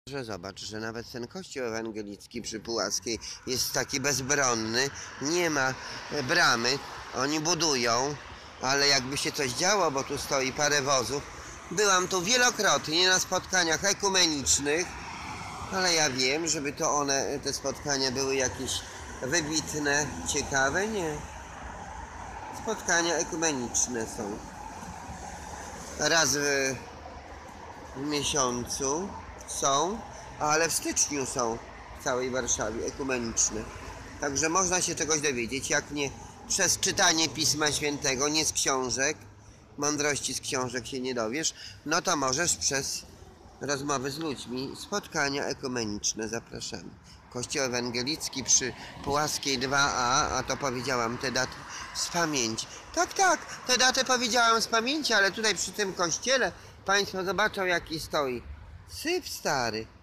Że zobacz, że nawet ten kościół ewangelicki przy Puławskiej jest taki bezbronny, nie ma bramy, oni budują, ale jakby się coś działo, bo tu stoi parę wozów. Byłam tu wielokrotnie na spotkaniach ekumenicznych, ale ja wiem, żeby to te spotkania były jakieś wybitne, ciekawe, nie. Spotkania ekumeniczne są. Raz w miesiącu są, ale w styczniu są w całej Warszawie ekumeniczne. Także można się czegoś dowiedzieć, jak nie przez czytanie Pisma Świętego, nie z książek, mądrości z książek się nie dowiesz, no to możesz przez rozmowy z ludźmi, spotkania ekumeniczne, zapraszamy. Kościół ewangelicki przy Puławskiej 2A, a to powiedziałam te daty z pamięci. Tak, te daty powiedziałam z pamięci, ale tutaj przy tym kościele Państwo zobaczą, jaki stoi. Syp stary.